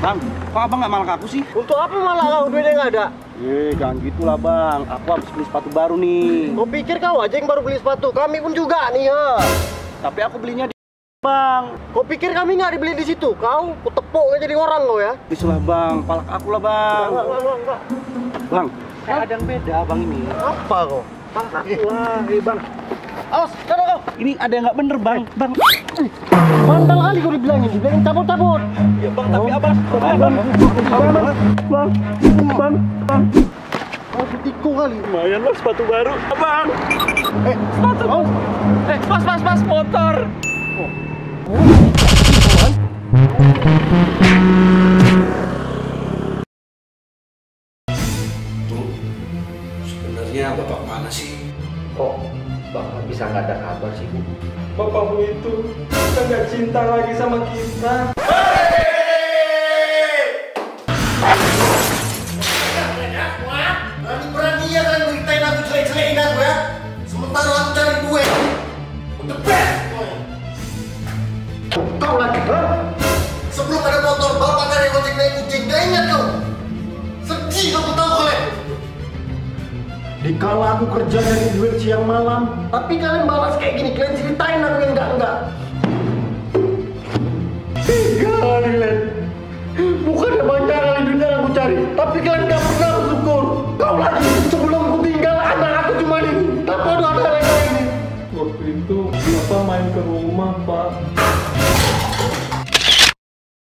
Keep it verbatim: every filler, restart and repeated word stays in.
Bang, kok abang nggak malah ke aku sih? Untuk apa malah kau duitnya nggak ada? Eh, jangan gitulah bang. Aku habis beli sepatu baru nih. Kau pikir kau aja yang baru beli sepatu? Kami pun juga nih ya. Tapi aku belinya di bang. Kau pikir kami nggak dibeli di situ? Kau kutepuk nggak jadi orang kau ya? Isulah bang, palak aku lah bang. Enggak, enggak, enggak, enggak. Bang, kayak ada yang beda bang ini. Apa kau? Palak aku lah, eh bang. Awas, sana kau. Ini ada yang nggak bener bang. Bang. Bandel kali kau dibilangin, dibilangin cabut-cabut. Ya bang, tapi abang. Bang, bang, bang, bang, bang, bang. Kau tiku kali. Lumayan lah sepatu baru, abang. Eh, sepatu. Oh. Eh, pas, pas, pas motor. Oh. Tuh, sebenarnya bapak mana sih? Kok bapak bisa nggak ada kabar sih, Bu? Bapakmu itu kan nggak cinta lagi sama kita. Berani-beraninya kan beritain aku jelek-jelekin aku ya. Sementara aku cari duit. The best boy. Kau lagi, ha? Sebelum ada motor, bapak kan yang ngojek naik kucing. Gak ingat kau? Sedih kamu tahu kalian. Dikala aku kerja dari duit siang malam, tapi kalian balas kayak gini, kalian ceritain aku yang enggak-enggak. Tiga kali, Len. Bukan banyak kali duit yang aku cari, tapi kalian gak pernah bersyukur. Kau lagi, sebelum aku tinggal, anak aku cuma ini. Tanpa ada yang lain ini. Waktu itu bapak main ke rumah, Pak.